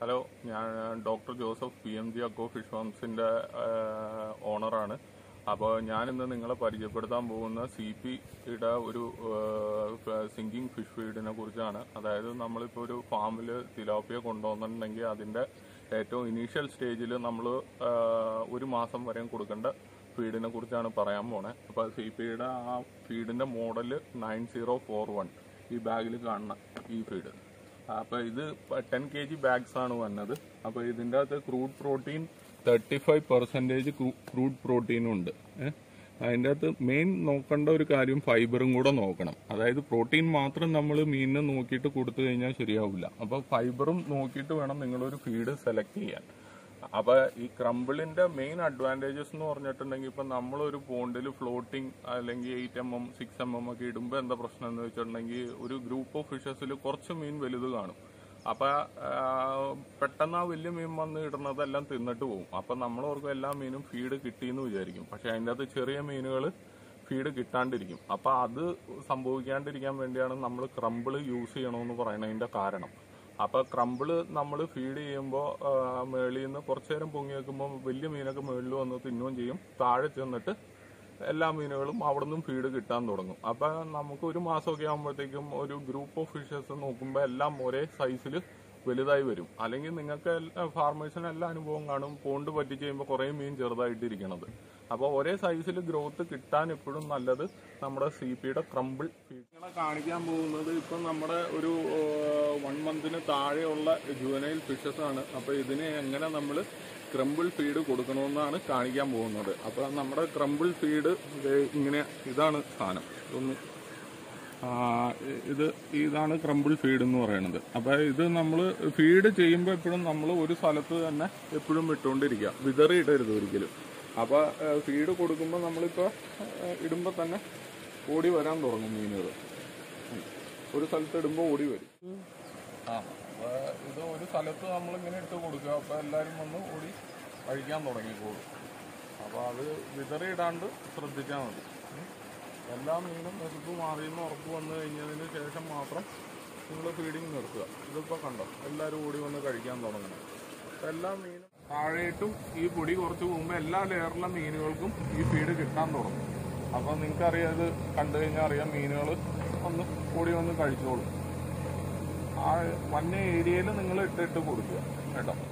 Hello, ഞാൻ doctor Joseph PMG അക്കോ fish ഫാംസിൻ്റെ ഓണറാണ്. അപ്പോൾ ഞാനിന്ന് നിങ്ങളെ പരിചയപ്പെടുത്താൻ പോകുന്ന CPയുടെ ഒരു സിങ്കിങ് ഫിഷ് ഫീഡിനെ കുറിച്ചാണ്. അതായത് നമ്മളിപ്പോൾ ഒരു ഫാമിൽ തിലാപ്പിയ കൊണ്ടുവന്നിട്ടുണ്ടെങ്കിൽ അതിൻ്റെ ഏറ്റവും ഇനീഷ്യൽ സ്റ്റേജിൽ നമ്മൾ ഒരു മാസം വരെയും കൊടുക്കേണ്ട ഫീഡിനെ കുറിച്ചാണ് പറയാൻ പോണേ. അപ്പോൾ CPയുടെ ആ ഫീഡിൻ്റെ മോഡൽ 9041 ഈ ബാഗിൽ കാണുന്ന ഈ ഫീഡ്. അപ്പോൾ ഇത് 10 kg ബാഗ്സ് ആണ് വന്നത്. അപ്പോൾ ഇതിൻ്റെ അകത്ത് ക്രൂഡ് പ്രോട്ടീൻ 35% ക്രൂഡ് പ്രോട്ടീനും ഉണ്ട്. അതിൻ്റെ അകത്ത് മെയിൻ നോക്കേണ്ട ഒരു കാര്യം ഫൈബറും കൂടെ നോക്കണം. അതായത് പ്രോട്ടീൻ മാത്രം നമ്മൾ മീനിന് നോക്കിയിട്ട് കൊടുത്തു കഴിഞ്ഞാൽ ശരിയാവില്ല. അപ്പോൾ ഫൈബറും നോക്കിയിട്ട് വേണം നിങ്ങളൊരു ഫീഡ് സെലക്ട് ചെയ്യാൻ. അപ്പോൾ ഈ ക്രംബിളിന്റെ മെയിൻ അഡ്വാൻറ്റേജസ് എന്ന് പറഞ്ഞിട്ടുണ്ടെങ്കിൽ ഇപ്പം നമ്മളൊരു പോണ്ടിൽ ഫ്ലോട്ടിംഗ് അല്ലെങ്കിൽ 8mm 6mm ഒക്കെ ഇടുമ്പോൾ എന്താ പ്രശ്നം എന്ന് വെച്ചിട്ടുണ്ടെങ്കിൽ ഒരു ഗ്രൂപ്പ് ഓഫ് ഫിഷസിൽ കുറച്ച് മീൻ വലുത് കാണും. അപ്പം പെട്ടെന്ന് ആ വലിയ മീൻ വന്ന് ഇടുന്നതെല്ലാം തിന്നിട്ട് പോകും. അപ്പം നമ്മളോർക്കും എല്ലാ മീനും ഫീഡ് കിട്ടിയെന്ന് വിചാരിക്കും. പക്ഷെ അതിൻ്റെ അകത്ത് ചെറിയ മീനുകൾ ഫീഡ് കിട്ടാണ്ടിരിക്കും. അപ്പം അത് സംഭവിക്കാണ്ടിരിക്കാൻ വേണ്ടിയാണ് നമ്മൾ ക്രംബിൾ യൂസ് ചെയ്യണമെന്ന് പറയുന്നതിൻ്റെ കാരണം. അപ്പോൾ ക്രംബിള് നമ്മൾ ഫീഡ് ചെയ്യുമ്പോൾ മേളിൽ നിന്ന് കുറച്ചു നേരം പൊങ്ങി വെക്കുമ്പോൾ വലിയ മീനൊക്കെ മേളിൽ വന്ന് തിന്നുകയും ചെയ്യും. താഴെ ചെന്നിട്ട് എല്ലാ മീനുകളും അവിടെ നിന്നും ഫീഡ് കിട്ടാൻ തുടങ്ങും. അപ്പം നമുക്ക് ഒരു മാസമൊക്കെ ആകുമ്പോഴത്തേക്കും ഒരു ഗ്രൂപ്പ് ഓഫ് ഫിഷസ് നോക്കുമ്പോൾ എല്ലാം ഒരേ സൈസിൽ വലുതായി വരും. അല്ലെങ്കിൽ നിങ്ങൾക്ക് ഫാർമേഴ്സിന് എല്ലാ അനുഭവം കാണും, പോണ്ട് പറ്റിച്ച് കഴിയുമ്പോൾ കുറേ മീൻ ചെറുതായിട്ടിരിക്കണത്. അപ്പോൾ ഒരേ സൈസിൽ ഗ്രോത്ത് കിട്ടാൻ എപ്പോഴും നല്ലത് നമ്മുടെ CPയുടെ ക്രംബിൾ ഫീഡ്. നിങ്ങളെ കാണിക്കാൻ പോകുന്നത് ഇപ്പം നമ്മുടെ ഒരു 1 monthന് താഴെയുള്ള ജുവനൈൽ ഫിഷസ് ആണ്. അപ്പോൾ ഇതിന് എങ്ങനെ നമ്മൾ ക്രംബിൾ ഫീഡ് കൊടുക്കണമെന്നാണ് കാണിക്കാൻ പോകുന്നത്. അപ്പോൾ നമ്മുടെ ക്രംബിൾ ഫീഡ് ഇങ്ങനെ ഇതാണ് സാധനം. ഇതാണ് ക്രംബിൾ ഫീഡ് എന്ന് പറയുന്നത്. അപ്പോൾ ഇത് നമ്മൾ ഫീഡ് ചെയ്യുമ്പോൾ എപ്പോഴും നമ്മൾ ഒരു സ്ഥലത്ത് തന്നെ എപ്പോഴും ഇട്ടുകൊണ്ടിരിക്കുക, വിതറി ഇടരുത് ഒരിക്കലും. അപ്പോൾ ഫീഡ് കൊടുക്കുമ്പോൾ നമ്മളിപ്പോൾ ഇടുമ്പോൾ തന്നെ ഓടി വരാൻ തുടങ്ങും മീനുകൾ. ഒരു സ്ഥലത്ത് ഇടുമ്പോൾ ഓടി വരും. അപ്പോൾ ഇത് ഒരു സ്ഥലത്ത് നമ്മളിങ്ങനെ ഇട്ട് കൊടുക്കുക. അപ്പോൾ എല്ലാവരും വന്ന് ഓടി കഴിക്കാൻ തുടങ്ങിക്കോളും. അപ്പോൾ അത് വിതറി ഇടാണ്ട് ശ്രദ്ധിച്ചാൽ മതി. എല്ലാ മീനും എരിപ്പ് മാറിയെന്ന് ഉറപ്പ് വന്നു കഴിഞ്ഞതിന് ശേഷം മാത്രം നിങ്ങൾ ഫീഡിങ് നിർത്തുക. ഇതിപ്പോൾ കണ്ടോ, എല്ലാവരും ഓടി വന്ന് കഴിക്കാൻ തുടങ്ങണം. എല്ലാ മീനും താഴെയിട്ടും ഈ പൊടി കുറച്ച് പോകുമ്പോൾ എല്ലാ ലെയറിലെ മീനുകൾക്കും ഈ ഫീഡ് കിട്ടാൻ തുടങ്ങും. അപ്പോൾ നിങ്ങൾക്കറിയാം, ഇത് കണ്ടു കഴിഞ്ഞാൽ അറിയാം, മീനുകൾ ഒന്ന് ഓടി വന്ന് കഴിച്ചോളും. ആ വന്ന ഏരിയയിൽ നിങ്ങൾ ഇട്ടിട്ട് കൊടുക്കുക കേട്ടോ.